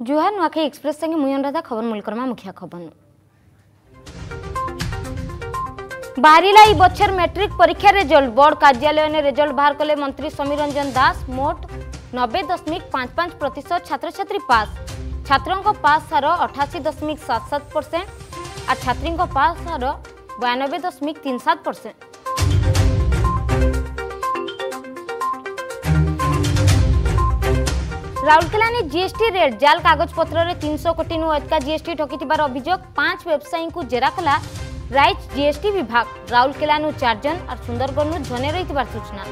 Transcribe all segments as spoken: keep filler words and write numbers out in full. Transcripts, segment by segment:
जुहार Nuakhai express संगे मुई अनुराधा खबर मूलकर्मा मुखिया खबर बाहरिला ई बछर मैट्रिक परीक्षा रिजल्ट बोर्ड कार्यालय ने रिजल्ट बाहर कले मंत्री समीर रंजन दास मोट नब्बे दशमिक पांच पांच प्रतिशत छात्र छात्री पास छात्रों को पास हार अठाशी दशमिक सात सात परसेंट और छात्री को पास हार बयानबे दशमिक तीन सात परसेंट। राउरकेला ने जीएसटी रेट जाल कागज पत्र रे तीन सौ कोटी नु अधिक जीएसटी ठकी अभियोग पांच व्यवसायी को जेरा कला राइज जीएसटी विभाग राउरकेला नु चार जन और सुंदरगढ़ नु जने रही सूचना।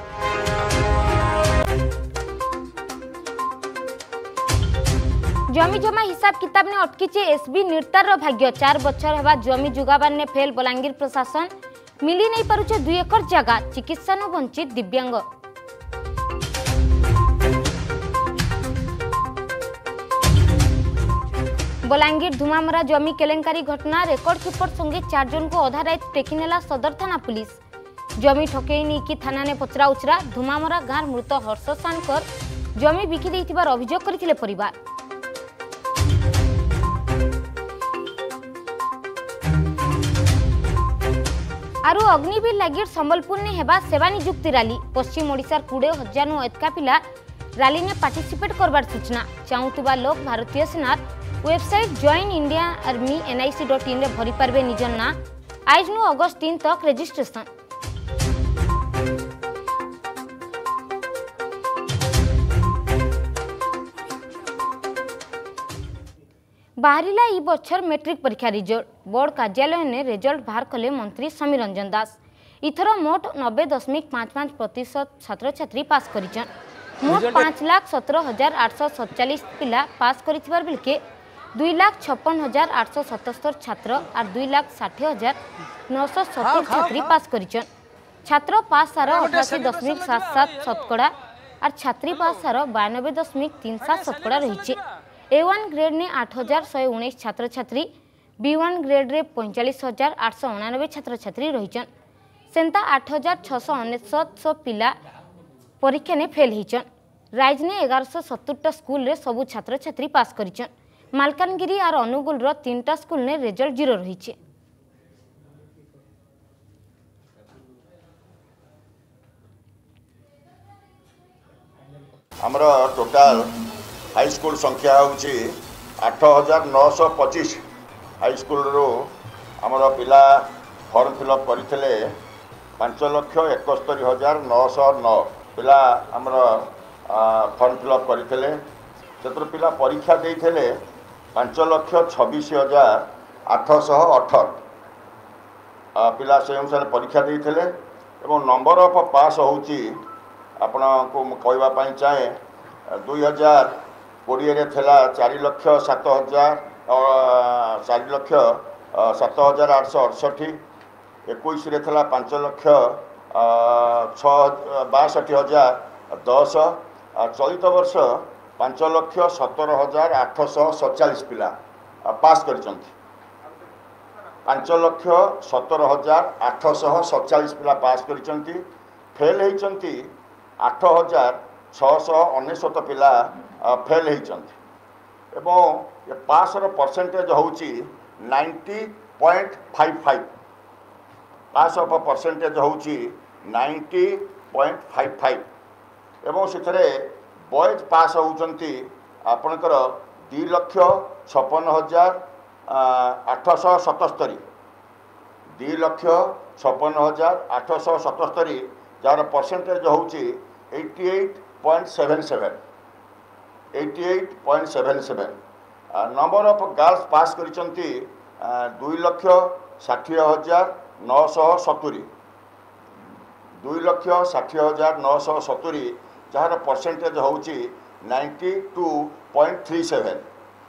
जमी जमा हिसाब किताब ने अटकी एसबी निर्तार भाग्य चार बछर हेबा जमी जुगाबार ने फेल बलांगीर प्रशासन मिली नहीं पारुचे दुई एकर जगह चिकित्सा नु वंचित दिव्यांग। बलांगीर धुमामरा जमी केलेंकारी घटना रेकर्ड कीपर संगे चार जन को अधा रात टेकिनेला सदर थाना पुलिस जमी ठकई नहीं कि थाना ने पचरा उचरा धुमामरा गाँव मृत हर्ष सानकर जमी बिकी देथिबार अभियोग करथिले परिवार। आरु अग्निवीर लागिर संबलपुर ने हेबा सेवा नियुक्ति रैली पश्चिम ओडिशार कोड़े हजार नु अधिका पिला रैली ने पार्टिसिपेट करबार सूचना चाहूतुबा लोक भारतीय सेना website join India army NIC dot in रे भरी पारबे निजर ना आज नु अगस्त तीन तक रजिस्ट्रेशन। बाहरिला ई बछर मैट्रिक परीक्षा रिजल्ट बोर्ड कार्यालय ने रिजल्ट बाहर कले मंत्री समीर रंजन दास इथर मोट नब्बे दशमिक पांच पांच प्रतिशत छात्र छात्री पास करिछन मोट पांच लाख सत्रह हजार आठ सौ सतचालीस पिला पास करिथिबार बेलके दुई लाख छप्पन हजार आठ सौ सतहत्तर छात्र और दुई लाख षाठी हजार नौ सौ सत्तर छात्री पास करिछन छात्र पास हार अठासी दशमिक सात सात शतकड़ा और छात्री पास हार बयानबे दशमिक तीन सात शतकड़ा रही। ए वन ग्रेड ने आठ हजार शहे उन्नीस छात्र छात्री बी वन ग्रेड रे पैंचाश हजार आठ सौ अणानबे छात्र छात्री रहीचन सेंता आठ हजार छःश अनेशत पिला परीक्षा ने फेल होचन राइज ने एगारश सत्तरटा स्कूल रे सबू छात्र छात्री पास करिचन मालकानगिरी और अनुगुल रो तीनटा स्कूल ने रिजल्ट जीरो रही। हमर टोटाल हाई स्कूल संख्या होची आठ हजार नौश पचीस हाई स्कूल रो हमर पिला फॉर्म फिलअप करथिले पांच लक्ष एकस्तरी हजार नौश नौ पिला हमर फॉर्म फिलअप करथिले सेतर पिला परीक्षा देइथिले पांच लक्ष छब्बीस हजार आठश अठर पिला से अनुसार परीक्षा देइथिले एवं नंबर ऑफ पास होची आपण को कहवाई चाहे दुई हजार कोड़े थेला चार लक्ष सात हजार चार लक्ष सात हजार आठ सौ अड़सठी इक्कीस पांच लक्ष छ बासठी हजार दस चलित वर्ष पांच लक्ष सतर हजार आठश सतचाश पिला पास करिसंती पांच लक्ष सतर हजार आठश सतचाश पिला पास करिसंती फेल होइचंती आठ हजार छःश अनेशत पिला फेल होइचंती एवं ये पास रो परसेंटेज होउची ninety point five five pass of percentage होउची नाइंटी पॉइंट फाइव फाइव एवं सेथरे बॉयज पास होउचंती आपणकर दि लक्ष छप्पन हजार आठश सतस्तरी दि लक्ष छप्पन हजार आठश सतस्तरी जार परसेंटेज होउची eighty eight point seven seven eighty eight point seven seven number of girls pass करिसंती दुई लक्ष षाठी हजार नौश सतुरी दुई लक्ष षाठी हजार नौश सतुरी जार परसेंटेज होउची ninety two point three seven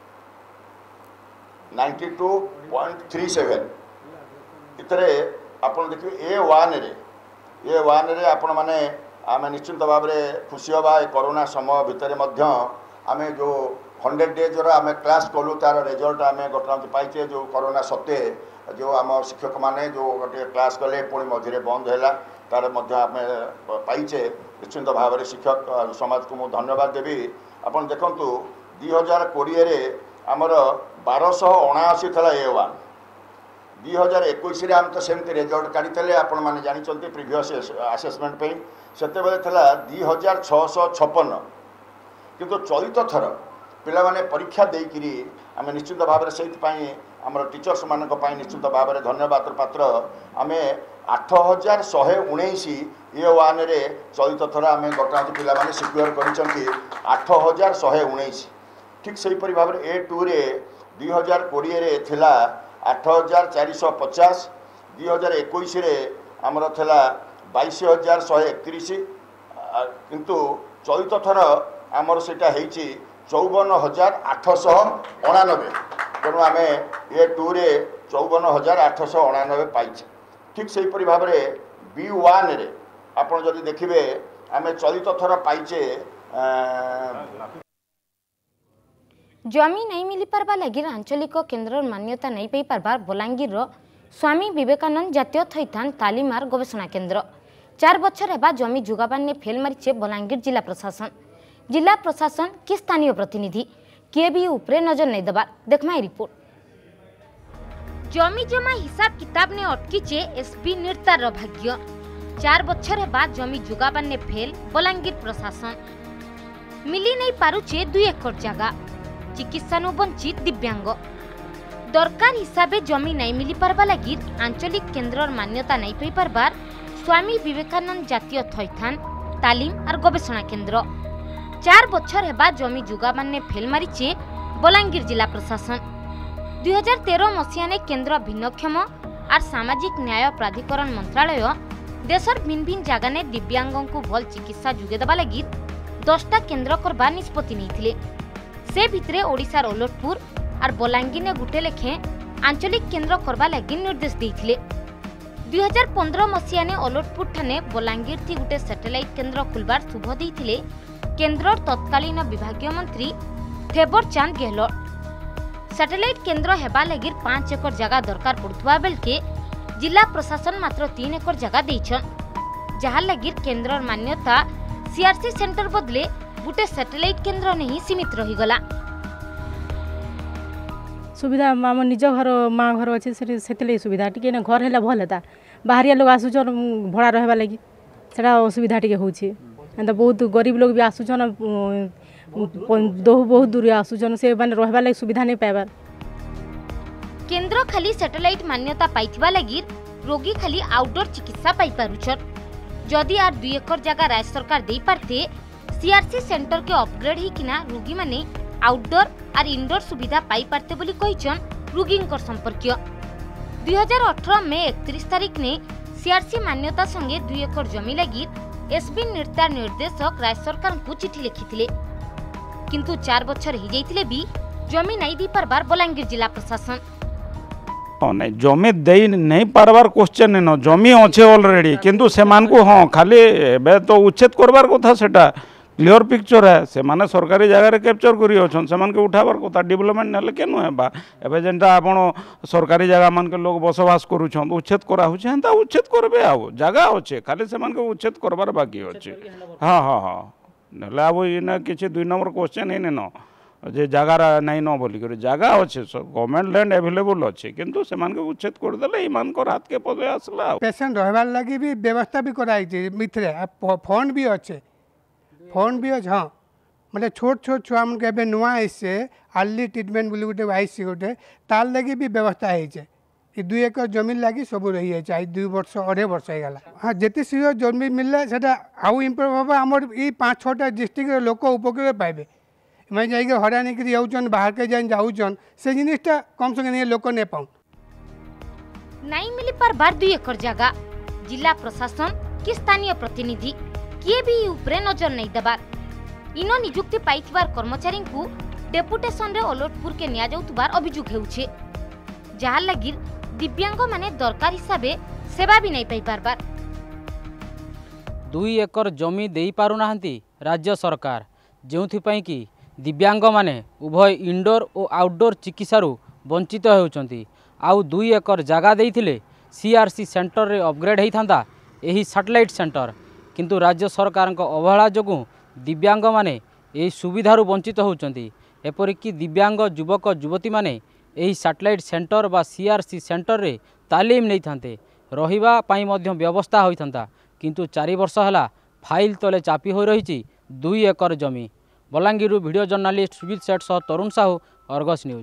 ninety two point three seven इतरे आपण देखिए ए वन रे ए वन रे आपण माने आम निश्चित भाव में खुशी हवा कोरोना समय भितर आम जो हंड्रेड डेज आम क्लास कलु तार रिजल्ट आम घटना पाइचे जो कोरोना सत्वे जो आम शिक्षक मैंने जो गोटे क्लास कले पुणी मझे बंद है तार आम पाइचे निश्चित भाव में शिक्षक समाज को मुझे धन्यवाद देवी। आपन देखंतु दुई हजार कोड़े आमर बारश अणाशी था ए वन दुई हजार एक आम तो सेमती रिजल्ट काढ़ी आपण मैंने जानते प्रिवियस आसेसमेंट से दुई हजार छःश छपन किंतु चलित थर पिला माने परीक्षा देकरी आम निश्चित भाव में से आमर टीचर्स मान निश्चित भाव में धन्यवाद पात्र आम आठ हजार शहे उन्नीस ए वन रे चलित थर आम गतराज पिला माने सिक्योर कर आठ हजार शहे उन्नीस ठीक से भाव में ए टू रे दुई हजार कोड़े थिला आठ हजार चार सौ पचास दुई हजार एक आमर था बाईस हजार शहे एकतीस किंतु चलित थर आमर सेटा होइछि चौवन हजार आठश अणानबे तेणु आम ए टू रे चौवन हजार आठश अणानबे पाइछे ठीक से भाव में बी वन रे आपड़ जदि देखिए आम चलित थर पाइचे जमी नहीं मिली पारबा लगी आंचलिक केन्द्र मान्यता नहीं पाई पारबार बलांगीर स्वामी विवेकानंद जातीय थैथान तालीम आर गवेषणा केन्द्र चार बछर हेबा जमी जुगाबान ने फेल मारिचे बलांगीर जिला प्रशासन जिला प्रशासन कि स्थानीय प्रतिनिधि किए भी उपरे नजर नहीं दबार देखमा रिपोर्ट। जमी जमा हिसाब किताब ने अटकीचे एसपी निर्तार भाग्य चार बछर हेबा जमी जुगाबान ने फेल बलांगीर प्रशासन मिली नहीं पारुचे दुई एकर जगह चिकित्सा नु वंचित दिव्यांग दरकार हिसाबे जमी नहीं मिली पारबा लगी आंचलिक केन्द्र मान्यता नहीं पाई पारबार स्वामी विवेकानंद जातीय थैथान तालीम और गवेषणा केन्द्र चार बछर हेबा जमी जुगाबान ने फेल मारिचे बलांगीर जिला प्रशासन दुई हजार तेरह मसीहा ने केन्द्र भिन्नक्षम और सामाजिक न्याय प्राधिकरण मंत्रालय देशर भिन्न भिन्न जगह ने दिव्यांगों को भल चिकित्सा जुगे देबा लगी दसटा केन्द्र करबा निष्पत्ति नहीं से भितरे ओडिशार ओलटपुर और बलांगीर ने गुटे लेखे आंचलिक केन्द्र करबा लगी निर्देश देइथिले दुई हजार पंद्रह मसीहा ने ओलटपुर ठाने बलांगीर थी गुटे सैटेलाइट केन्द्र खुलबार शुभ देइथिले केन्द्र तत्कालीन विभागीय मंत्री थेबर चांद गहलोत सैटेलाइट केन्द्र हेबा लगी पांच एकर जगह दरकार पड़ुवा बेलके जिला प्रशासन मात्र तीन एकर जगह देइछन जहां लगी केन्द्र मान्यता सीआरसी सेंटर बदले गुटे सैटेलाइट केन्द्र नहीं सीमित रहीगला सुविधा आम निज घर माँ घर अच्छे से सुविधा टी घर है भल है बाहरिया लोग आसुचन भड़ा रहा लगी से असुविधा टी हूँ एंता बहुत गरीब लोग भी आसुचन दो बहुत दूर आसुचन से माने रहा लगी सुविधा नहीं पाइबार केन्द्र खाली सैटेलाइट मान्यता पाइथिबा लगी रोगी खाली आउटडोर चिकित्सा पाई पारुछन जदि आर दुई एकर जगह राज्य सरकार दे पारते सीआरसी सेंटर के अपग्रेड ही किना रोगी माने आउटडोर और इनडोर सुविधा पाई पारते बोली कहिछन रोगींकर संपर्कीय दुई हजार अठारह में इकतीस तारीख ने सीआरसी मान्यता संगे दुई एकर जमी लगी एसपी निर्तार निर्देशक राज्य सरकार को चिठी लिखिथिले किंतु चार बछर ही जाइथिले भी जमी नहीं दी पारबार बलांगीर जिला प्रशासन नहीं जमी दे नहीं पारबार क्वेश्चन न जमी अच्छे ऑलरेडी किंतु से हाँ खाली एबे तो उच्छेद करबार कथा सेटा क्लियर पिक्चर है से माने सरकारी जगह कैप्चर करी अछन से मान के उठाबार कथा डेवलपमेंट नेले केनु हेबा एबे जेंटा आपण सरकारी जगह मान के लोग बसवास करूछन उच्छेद करा होछ हेंता उच्छेद करबे आउ जगह अच्छे खाली से मान के उच्छेद करबार बाकी अच्छे हाँ हाँ हाँ नेले अब इने किछि दुई नंबर क्वेश्चन हेने न जे जगार नहीं न बोलिक जगह अच्छे गवर्नमेंट लैंड एवेलेबल अच्छे किंतु से मान के उच्छेद कर देले ईमान को रात के पदे आसला पेशेंट रहबार लगी भी व्यवस्था भी कराई छै मिथरे फंड भी अच्छे फंड भी अच्छे हाँ मतलब छोट छोट छुआ मन के नुआ आइसे अर्ली ट्रिटमेंट बोली गोटे आइसी गोटे तार लगी भी व्यवस्था है दुई एकर जमीन लगी सब रही है दुई वर्ष अढ़े वर्ष होगा हाँ जिते शीघ्र जमीन मिलले से आउ इम्प्रूव हम आम ये पाँच छटा डिस्ट्रिक्ट लोक उपकृत पाइबे मैं जाइए हरानी कर जाऊन बाहर के जान जाऊन से जिनिसटा कम से कम लोक नहीं पाऊँ नहीं मिली पर बार दुई एकर जगह जिला प्रशासन कि स्थानीय प्रतिनिधि किए भी उपरे नजर नहीं दबार इनो नियुक्ति पाइथिबार कर्मचारी को डेपुटेशन रे ओलटपुर के निया जाउतबार अभियोग हेउछे जहार लगी दिव्यांग माने दरकार हिसाबे सेवा भी नहीं पाई पारबार दुई एकर जमी देई पारु नाहंती राज्य सरकार जेउथिपई कि दिव्यांग माने उभय इंडोर और आउटडोर चिकित्सारू वंचित होउचंती आउ दुई एकर जगह देइथिले सीआरसी सेंटर रे अपग्रेड होइथांता एही सैटेलाइट सेंटर किंतु राज्य सरकार अवहेला जोगु दिव्यांग माने एही सुविधारू वंचित होउचंती एपरिक दिव्यांग युवक युवती माने एही सैटेलाइट सेंटर बा सीआरसी सेंटर रे तालीम नहीं थांते रहिबा पाई मध्य व्यवस्था होइथंता किंतु चारि वर्ष हला फाइल तले चापी हो रही दुई एकर जमी। बलांगीर वीडियो जर्नालीस्ट सुजित सेठ सह तरुण साहू अर्गस न्यूज।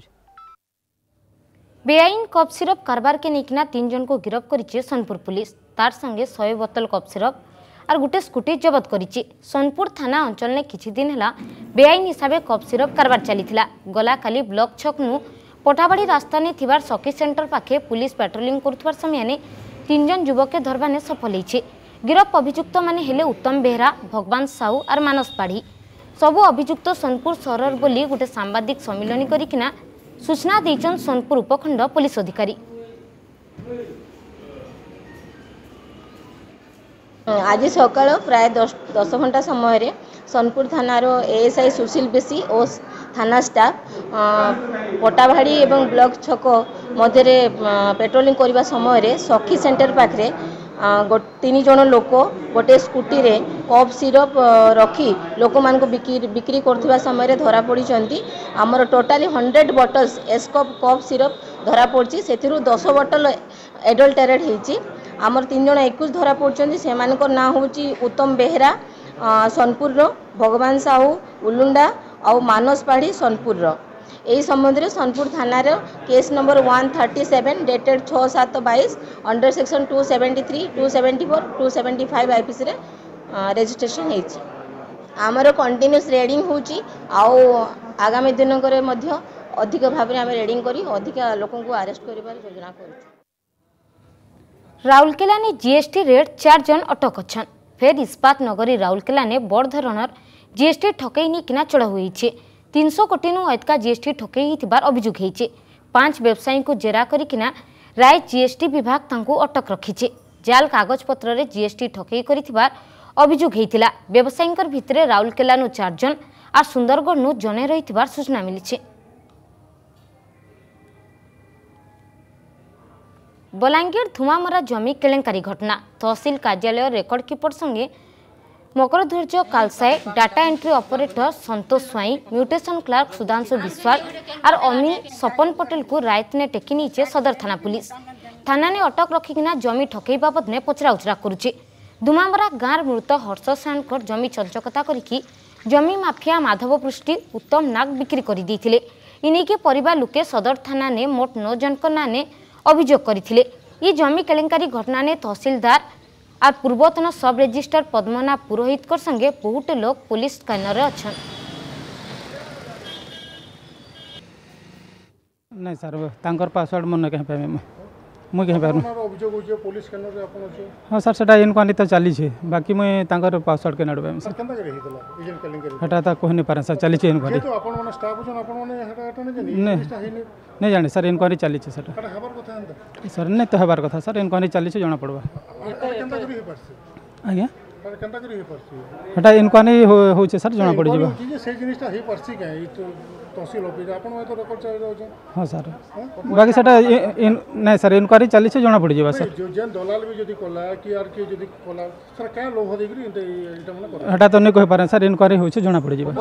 बेआईन कप सिरप कारबार के निकना तीन जन को गिरफ्त करिছে सोनपुर पुलिस तार संगे सौ बोतल कप सिरप और गोटे स्कूटी जबत करिছে। सोनपुर थाना अंचल ने किछि दिन हला बेआईन हिसाब कप सिरप कारबार चलीथिला। गला काली ब्लॉक छक नु पटाबाड़ी रास्ता ने थिबार सखी सेंटर पाखे पुलिस पेट्रोलिंग करुथबार समय ने तीन जन युवक के धरबाने सफल होइছে। गिरफ अभियुक्त माने हेले उत्तम बेहरा भगवान साहू और मानस पाढ़ी सबु अभियुक्त सोनपुर सहर बोली गोटे सांबादिक सम्मिलन करिकिना सूचना देइछन सोनपुर उपखंड पुलिस अधिकारी। आज सकाल प्राय दस दस घंटा समय सोनपुर थानार एएसआई सुशील बेसी और थाना स्टाफ पटाबाड़ी एवं ब्लॉक छक मध्य पेट्रोलिंग करने समय सखी सेंटर पाखे तीन जन लोक गोटे स्कूटी रे कप सिरप रखी लोक मान बिक्री बिक्री कर समय धरा पड़ी आमर टोटाली हंड्रेड बॉटल्स एस कप कप सिरप धरा पड़ी से दस बोतल एडल्टेरेड होती आमर तीन जन एकुश धरा पड़ी से ना हूँ उत्तम बेहरा सोनपुर भगवान साहू उलुंडा और मानस पाढ़ी सोनपुर यही संबंध में सोनपुर थाना case number one thirty seven dated छः सात बैश under section two seventy three two seventy four two seventy five IPC रे रजिस्ट्रेशन होती आमर कंटिन्यूस रेडिंग होची आउ आगामी दिन अधिक भाव में रेडिंग करी अधिक लोक को अरेस्ट कर योजना कर। राउरकेला ने जीएसटी रेट चार जन अटक अछन। फेर इस्पात नगरी राउरकेला ने बड़ धरणर जीएसटी ठकई नी किना चढ़ा हुई तीन सौ कोटी नु अधिका जीएसटी ठकई हिबार अभियोग होइছে। पांच व्यवसायी को जेरा करिकिना राय जीएसटी विभाग तांको अटक रखिছে। जाल कागज पत्र रे जीएसटी ठकई करिथिबार अभियोग हेतिला। व्यवसायींकर भितरे राउरकेला नु चार जन आ सुंदरगढ़ नु जने रहिथिबार सूचना मिलिছে। बलांगीर धुमामरा जमी केलेंकारी घटना तहसील कार्यालय रेकर्ड कीपर संगे मकरध्वज कालसाए data entry operator Santosh Swain mutation clerk Sudhanshu Biswal और अमीन सपन पटेल को रायत ने टेकी नीचे सदर थाना पुलिस थाना ने अटक रखिकिना जमी ठकई बाबद ने पचरा उचरा करुचे। धुमामरा गाँव मृत हर्ष साणकर जमी चंचकता करिकी जमी माफिया माधव पृष्टि उत्तम नाग बिक्री कर देथिले। इनेके परिवार लोके सदर थाना ने मोट नौ जन को नाने अभियोग करथिले। ई जमी केलेंकारी घटना ने तहसीलदार और पूर्वतन सब रजिस्ट्रार पद्मनाभ पुरोहित कर संगे बहुत लोग पुलिस स्कैनर अच्छा। नहीं सर तांकर पासवर्ड मन कहीं पाए मुझे कहीं पार हाँ सर से इनक्वारी तो चली बाकी मुझे तांकर पासवर्ड के नाड़ पाए हेटा तो कह नहीं पारे सर चली इनक्वारी नहीं जाने सर इनक्वारी चली सर सर नहीं तो हबार कथा सर इनक्वारी चली जना पड़वा आज्ञा हेटा इनक्वारी हो सर जना पड़ हाँ सर बाकी सेटा नहीं सर इनक्वारी चली जना पड़ जा सर हेटा तो नहीं कह पारे सर इनक्वारी हो जना पड़ जा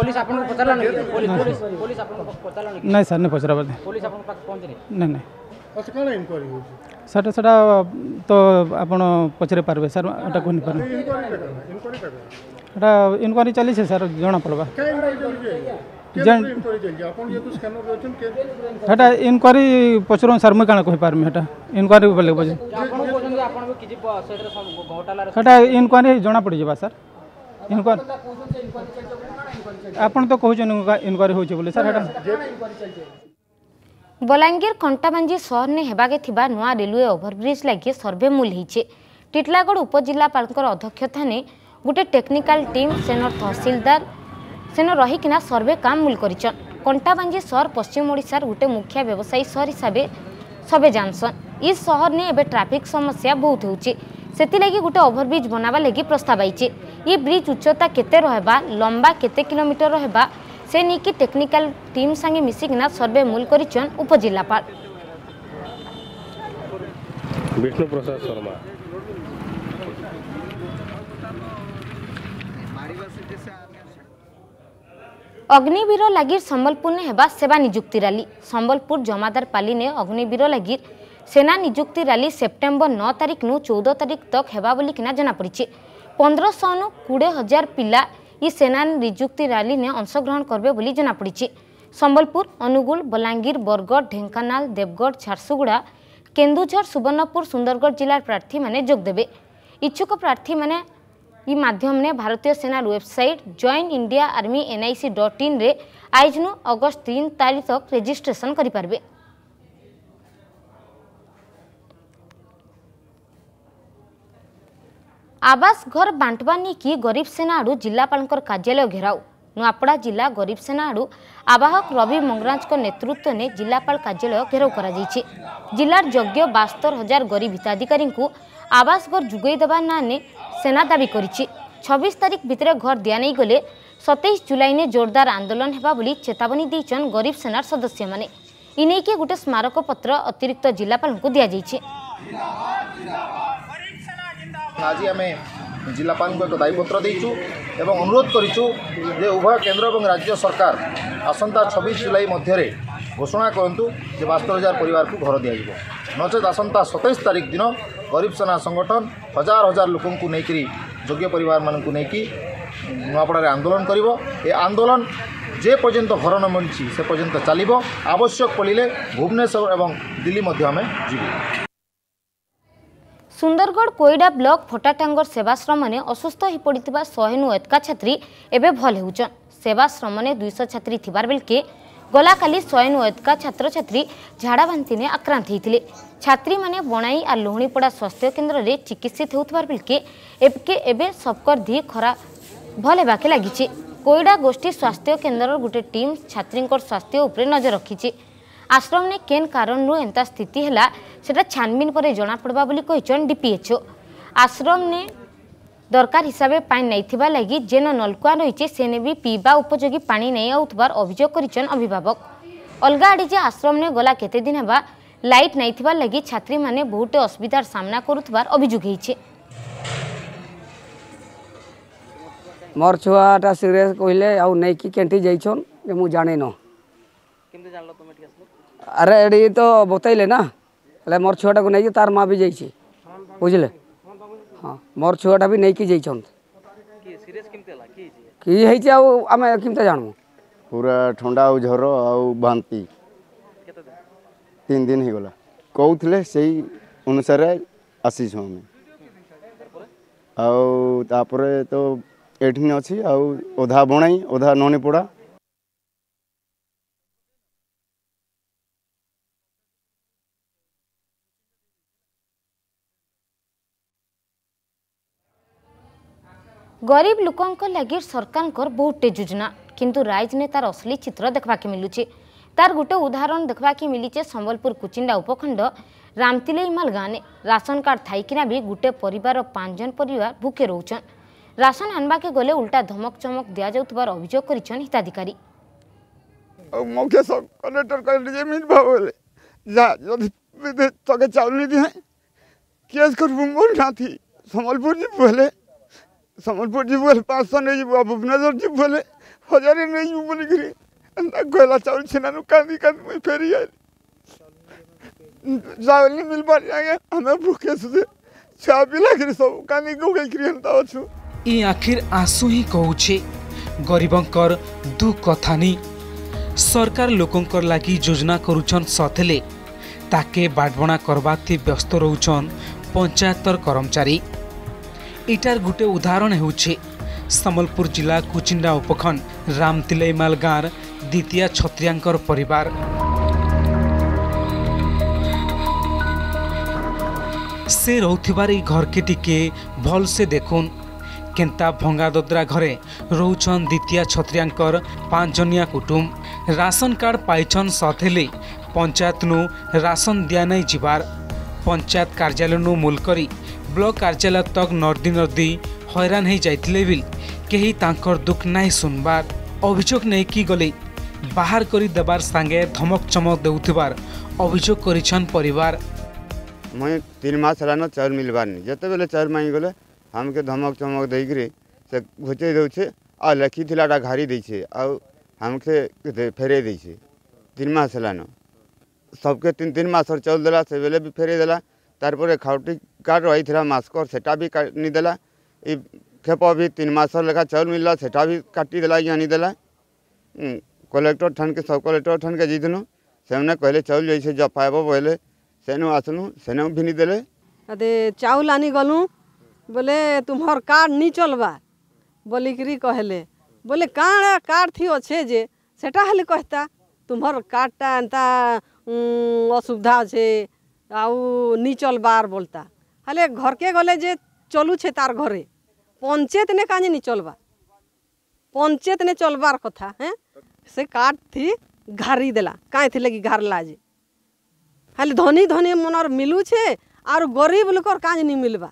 नहीं सर नहीं पचरा नहीं नहीं सर सेटा तो आपन पचरे पारबे सर एटा कोनी पार एटा इनक्वारी चली छे सर जना पड़बा हेटा इनक्वारी पचरो सर मैं काना कहि पारमी हेटा इनक्वारी बोले बजे हेटा इनक्वारी जना पड़ जाबा सर इनक्वारी आपन तो कहउछन इनक्वारी होचे बोले सर हेटा। बलांगीर कंटाबांजी सहर ने हेबाके थिबा नुआ रेलवे ओभरब्रिज लगे सर्वे मूल होइছে। टिटलागढ़ उपजिलापालकर अध्यक्षता ने गोटे टेक्निकल टीम सेनर तहसीलदार सेन रहीकिना सर्वे काम मूल करिछन। कंटाबांजी सहर पश्चिम ओडिशार गोटे मुख्य व्यवसायी सहर हिसाब सबे जानसन। इस सहर ने एबे ट्रैफिक समस्या बहुत होउছে सेति लगी गोटे ओभरब्रिज बनावा लगी प्रस्ताव आइছে। ये ब्रिज उच्चता केते रहबा लंबा केते किलोमीटर रहबा से निकी टेक्निकल टीम संगे मिसिकिना सर्वे मूल करिछन उपजिलापाल विष्णु प्रसाद शर्मा। अग्निवीर लगी संबलपुर ने हेबा सेवा निजुक्ति रैली। संबलपुर जमादार पाली ने अग्निवीर लगी सेना निजुक्ति रैली सेप्टेम्बर नौ तारिख नु चौदह तारिख तक हेबा बोली किना जना पड़ी। पंद्रह सौ नु कोड़े हजार पिला ई सेना निजुक्ति रैली ने अंशग्रहण करबे बोली जना पड़ी। संबलपुर, अनुगुल, बलांगीर, बरगढ़, ढेंकानाल, देवगढ़, झारसुगुड़ा, केन्दुझर, सुवर्णपुर, सुंदरगढ़ जिलार प्रार्थी माने जोग देबे। इच्छुक प्रार्थी माने ई माध्यम ने भारतीय सेना website join India army NIC dot in रे आज नु अगस्त तीन तारीख तक रजिस्ट्रेशन करि पारबे। आवास घर बांटवानी की गरीब सेना आड़ू जिलापाल कार्यालय घेराव। नुआपड़ा जिला गरीब सेना आड़ू आवाहक रवि मंगराज नेतृत्व ने जिलापाल कार्यालय घेराव करा जायछि। जिलार योग्य बास्तर हजार गरीब हिताधिकारी को आवास घर जुगई देवा ना ने सेना दाबी करिछि। छब्बीस तारीख भितर घर दिया नहीं गले सत्ताईस जुलाई ने जोरदार आंदोलन हेबा बोली चेतावनी देइछन गरीब सेनार सदस्य माने। इने के गुटे स्मारक पत्र अतिरिक्त जिलापाल को दिया जायछि। आज आम जिलापाल को एक दायीपत्र देचु एवं अनुरोध करूँ जे उभय केंद्र और राज्य सरकार आसंता छब्बीस जुलाई मध्य घोषणा करूँ जे बास्तर हजार परिवार को घर दिज्व नचेत आसंता सतैश तारीख दिन गरीब सेना संगठन हजार हजार लोक नहीं योग्य परिवार मान नुआपड़ा आंदोलन कर आंदोलन जे पर्यंत घर न मिली से पर्यंत चलो आवश्यक पड़े भुवनेश्वर और दिल्ली आम जीव। सुंदरगढ़ कोईडा ब्लॉक फटाटांगर सेवाश्रम ने असुस्थ हो पड़ा शहे नु एतका छात्री एवं भल होचन। सेवाश्रम ने दुईश छात्री थिबार बेलके गला काली शहे नु एतका छात्र छात्री झाड़ा बांति ने आक्रांत होते। छात्री माने बनाई और लोहणीपड़ा स्वास्थ्य केन्द्र में चिकित्सित होउथबार बेलके एबके एबे सबकर धी खरा भल हेबाके लागिछि। कोईडा गोष्ठी स्वास्थ्य केन्द्र गोटे टीम छात्री स्वास्थ्य उपरे नजर रखिछि। आश्रम ने केन कारण एंता स्थिति है सेटा छानबीन पर जना पड़वा बोली कहिछन डीपीएचओ। आश्रम ने दरकार हिसाब से पानी नहीं लगी जेन नलकुआ रही से ने भी पीवा उपयोगी पानी नहीं आउथबार अभियोग करिछन अभिभावक। अलगा आड़ी जे आश्रम ने गला केते दिन हेबा लाइट नहीं लगी छात्री माने बहुत असुविधार सामना करुथबार अभियोग होइछे। मोर छुआटा सीरियस कहले आउ नहीं कि केंटी जाइछन जे मु जाने न केमते जानलो तुम एठी आसलो। अरे एडी तो बतैले ना ले मोर छुआटा को नहीं तार माँ भी जाइछी बुझले। हाँ मोर छुआटा भी नहीं कि जाइछन कि सीरियस केमते ला कि कि हेछि आ आमे केमते जानमु। पूरा ठंडा आ झर आ बांती केते दिन तीन दिन ही गला कहउथले सेही अनुसार आसी छ हम आ तापरे तो एठी अछि आ ओधा बनाई ओधा नोनी पड़ा। गरीब लोकों लगी सरकार बहुत योजना किंतु राजने तार असली चित्र देखा मिलूचे। तार गोटे उदाहरण देखा मिली संबलपुर कुचिंडा उपखंड रामतिलईमाल गाँव में राशन कार्ड थी भी गोटे परिवार पांच जन परिवार भूखे रोचन। राशन आनवा के गले उल्टा धमक चमक दि जाउथबार अभियोग करिछन हिताधिकारी। मुख्य कलेक्टर कहले मिल भावले जा जदि तके चाउल दिए केस करबु मोर नाथी संबलपुर जी बोले संबलपुर जी बोले पाँच सौ नहीं जीव भुवनेश्वर जी बोले हजार नहीं जीव बोली करी कहला चाउल छेना कांदी कांदी मैं फेरी आई चावल नहीं मिल पार जाएंगे हमें भूखे से छा पिला करी सब कांदी को गई करी हंता अछु। ई आखिर आंसू ही कहूछे गरीबंकर दुख कथा नी सरकार लोकंकर लागी योजना करूछन सथले ताके बाटबणा करबाते व्यस्त रहउछन पंचायतर कर्मचारी। इटार गुटे उदाहरण हेउछे संबलपुर जिला कुचिंडा उपखंड रामतिलईमाल गाँव द्वितीय छत्रियांकर परिवार। से रहउथिबार ई घर के टिके भल से देखुन केंता भंगा दद्रा घरे रोचन द्वितीय छत्रियांकर पांच जनिया कुटुंब राशन कार्ड पाइछन सथेले पंचायत नु राशन दिया नहीं जीवार पंचायत कार्यालय नु मूल करी ब्लॉक कार्यालय तक नर्दी नर्दी हैरान हो जाइतिले बिल केही तांकर दुख नहीं सुनबार अभियोग नहीं कि गले बाहर करी देबार संगे धमक चमक देउथिबार अभियोग करिछन परिवार। मैं तीन मास हलान चाउल मिलबार नहीं जते बेले चाउल मांगी गले हमके धमक चमक देकरी से घुचे दे आ लिखी घारी दे हमके फेरे दी तीन मास है सबके तीन तीन मास चल देला से बेले भी फेरे देला तारपर खाउटी कार्ड रही था मास्कर सेटा भी नहीं देला ये खेप भी तीन मास लेखा चाउल मिलला सेटा भी काटी देला आनी देला कलेक्टर ठान के सब कलेक्टर ठान के जीतनु से कहले चाउल जैसे जब पाइब बोले सेनु आसनु सेनु भी नहीं देले अदे चाउल आनी गलु बोले तुम्हार कार्ड नहीं चलबा बोलिकी कहले बोले काण कार्ड थी अच्छे जे सेटा हेले कहता तुम्हार कार्डटा एंता असुविधा छे आउ नी चलबार बोलता हेले घर के गले जे चलू छे तार घरे पंचायत ने काजे नी चलबा पंचायत ने चलबार कथा हैं से कार्ड थी घारी देला काहे थी लगी घारला जे हेले धनी धनी मनर मिलू छे और गरीब लोकर काज नहीं मिलबा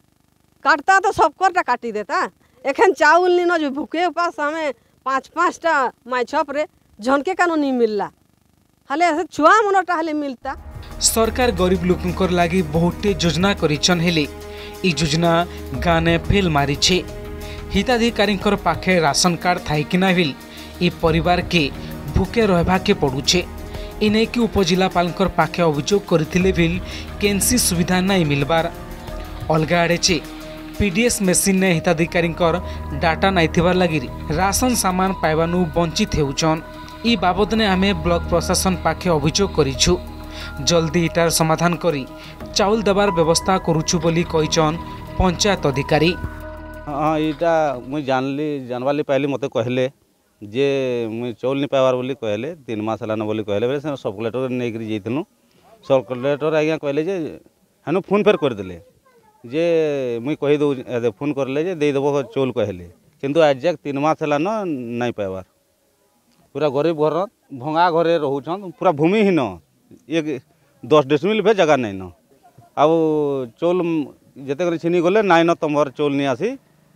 काटता तो सबकरटा काटी देता एखन चाउल नी न जो भूखे उपास हमें पाँच पाँचटा माय छप रे झनके कानो नहीं मिलला हले ऐसे छुआ मनटा हले मिलता सरकार गरीब लोकंकर लागी बहुते योजना करिछन हेले ई योजना गाने फेल मारिछे हिताधिकारींकर पाखे राशन कार्ड थाई किना बिल ई परिवार के भूखे रहबा के पड़ुछे इने की उपजिलापालकर पाखे अभियोग करथिले बिल केनसी सुविधा नहीं मिलबार अलगा आड़े चे पीडीएस मेसीन ने हिताधिकारींकर डाटा नहीं थिबार लगी राशन सामान पाइबानु वंचित हेउछन ई बाबद ने आमे ब्लॉक प्रशासन पाखे अभियोग करिछु जल्दी इटार समाधान करी चाउल देवार व्यवस्था करुछु बोली कहिछन पंचायत अधिकारी। हाँ इटा मुई जानली जानवाली पहले मते कहले जे मुई चाउल नहीं पाइबार बोली कहले तीन मास हलान बोली कहले बेले सब कलेक्टर नहीं करी जइतनु सब कलेक्टर आज्ञा कहले जे हनु फोन फेर कर देले जे मुई कहि दो फोन करले जे दे देबो चाउल कहले किंतु आज जाक तीन मास हलान नहीं पाइबार पूरा गरीब घर भंगा घरे रहूछन पूरा भूमिहीन एक दस डेसिमिल भे जगह नहीं न अब चाउल जिते छिनी गले नाई न तुमर चाउल नहीं आसी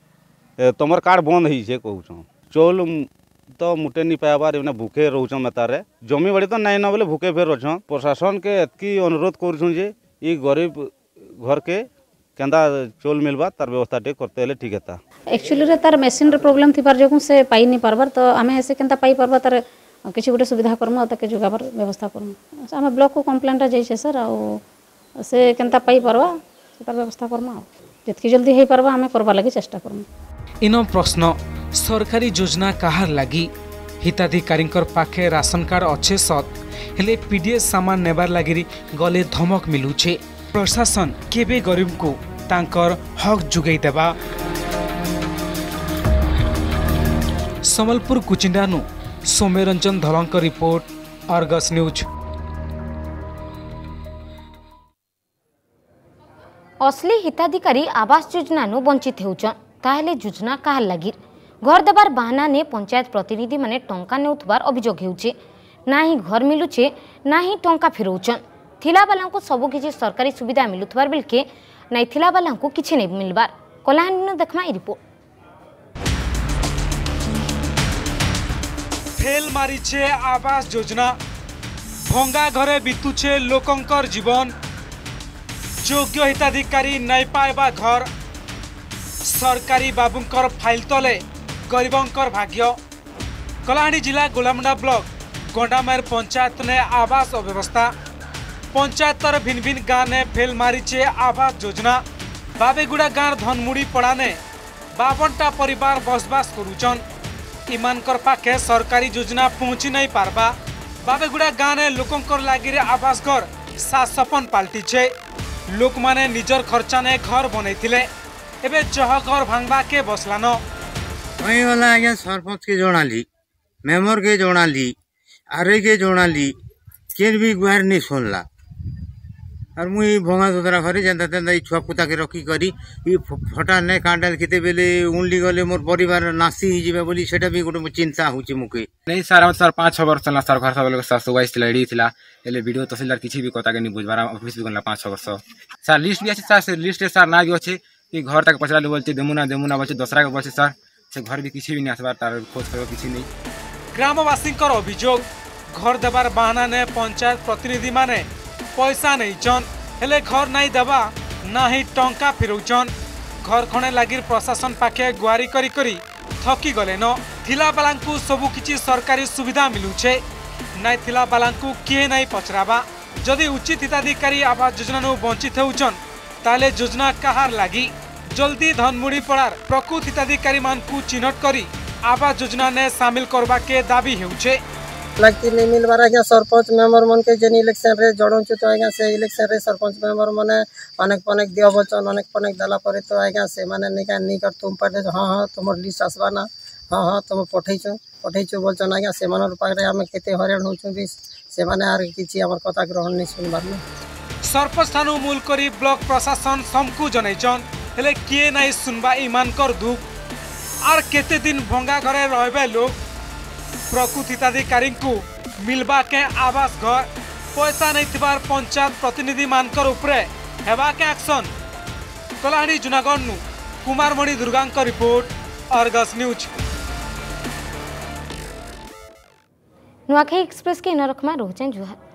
तुमर कार्ड बंद ही से कहूँ चाउल तो मुटे नहीं पाइबार एने भूखे रोचन मेतारे जमी बाड़ी तो नाई न बोले भूखे फेर अच्छन प्रशासन के एतकी अनुरोध करुँ जे ई गरीब घर के केंदा चाउल मिलबा तार व्यवस्था टे करते हेले ठीक है एक्चुअली रे तार मशीन रे प्रॉब्लम थी पार जो से पाई नहीं पारबार तो आमे ऐसे केंता पाई पारबा तार किसी गोटे सुविधा करमु ताके जोगाबार व्यवस्था करमु आमे ब्लॉक को कंप्लेंट जाइछे सर आ से केंता पाई पारबा तार व्यवस्था करमु जतकी जल्दी हे पारबा आमे करबा लागि चेष्टा करमु। इन प्रश्न सरकारी योजना कहार लगी हिताधिकारींकर पाखे राशन कार्ड अच्छे सत हेले पीडीएस सामान नेबार लगी गले धमक मिलुछे प्रशासन केबे गरीब को तांकर हक जुगै देबा। समलपुर कुचिंडानु सौम्यरंजन धलंक रिपोर्ट अर्गस न्यूज। असली हिताधिकारी आवास योजना नु वंचित हेउछन ताहेले योजना काहर लागि घर देबार बहाना ने पंचायत प्रतिनिधि माने टंका नेउथबार अभियोग हेउछे ना ही घर मिलुछे ना ही टंका फिरौछन थिला वाला को सब किछि सरकारी सुविधा मिलुथबार बिलके नहीं थिला वाला को किछि नहीं मिलबार कलाहांडी देखमा ई रिपोर्ट। फेल मारिछे आवास योजना भंगा घरे बितुछे लोकंकर जीवन योग्य हिताधिकारी नहीं पाइबा घर सरकारी बाबूंकर फाइल तले गरीबंकर भाग्य कलाहांडी जिला गोलामुंडा ब्लॉक गंडामायर पंचायत ने आवास अव्यवस्था पंचायतर भिन्न भिन्न गाँव ने फेल मारिछे आवास योजना बाबेगुड़ा गाँव धनमुड़ी पड़ा ने बावनटा परिवार बसबास करुचन इमानकर पाखे सरकारी योजना पहुँची नहीं पारबा बाबेगुड़ा गाँव ने लोकंकर लागिरे आवास घर सात सपन पाल्टीछे लोक माने निजर खर्चा ने घर बनैथिले एबे जह घर भांगबा के बसलान वही वाला आज्ञा सरपंच के जणाली मेमर के जणाली आरे के जणाली केन भी गुहार नहीं सुनला और मुई भंगा दोदरा घरे जेंता तेंता छुआ पुता के रखी करी ई फटा ने कांडाल केते बेले उनली गले मोर परिवार नासी ही जिबे बोली सेटा भी गोटे चिंता होची मुके नहीं सर हम सर पाँच छह वर्ष चला सर घर सब सासु वाइस लड़ी थिला एले वीडियो तहसीलदार किछि भी कथा के नहीं बुझबारा ऑफिस भी गला पाँच छह वर्ष सर लिस्ट भी अछि सर लिस्ट सर ना भी अछि कि घर तक पचरा बोलते देमुना देमुना बोलते दूसरा के बोलते सर से घर भी किछि भी नहीं आसबार तार खोज करो किछि नहीं। ग्रामवासींकर अभियोग घर देबार बहाना ने पंचायत प्रतिनिधि माने पैसा नहीं चन हेले घर नहीं देबा ना ही टंका फिरौचन घर खणे लागिर प्रशासन पाखे गुआरी करी करी थकी गले न थिला बालांकु सबु किछि सरकारी सुविधा मिलुछे नाइ थिला बालांकु किए नाइ पचराबा जदि उचित हिताधिकारी आवास योजना नु वंचित होउछन ताले योजना कहार लागी जल्दी धनमुड़ी पड़ार प्रकृत हिताधिकारी मानकु चिन्हट करी आवास योजना ने शामिल करबा के दाबी हेउछे लगती नहीं मिलबार आज्ञा सरपंच मेम्बर मन के जेन इलेक्शन रे जड़ौछु तो आज्ञा से इलेक्शन रे सरपंच मेम्बर माने अनेक अनेक दियो बचन अनेक अनेक दला पर तो आज्ञा से माने निका निकर तुम पर हां हां तुम लिस्ट आसबा ना हां हां तुम पठैछु पठैछु बोलचन आज्ञा से मनर पारे हम केते हरेन होछु भी से माने आर किछि हमर कथा ग्रहण नहीं सुनबार न सरपंच थानु मूल करी ब्लॉक प्रशासन समकु जनैचन हेले किए नाइ सुनबा ईमान कर दुख आर केते दिन भंगा घरे रहबे लोग प्रकृत हिताधिकारी को मिलबा के आवास घर पैसा नहीं थिबार पंचायत प्रतिनिधि मानकर उपरे हेबा के एक्शन कलाहाड़ी जुनागढ़ नु कुमारमणि दुर्गांक report Argus news Nuakhai express के इन रखमा रोचन जुहा।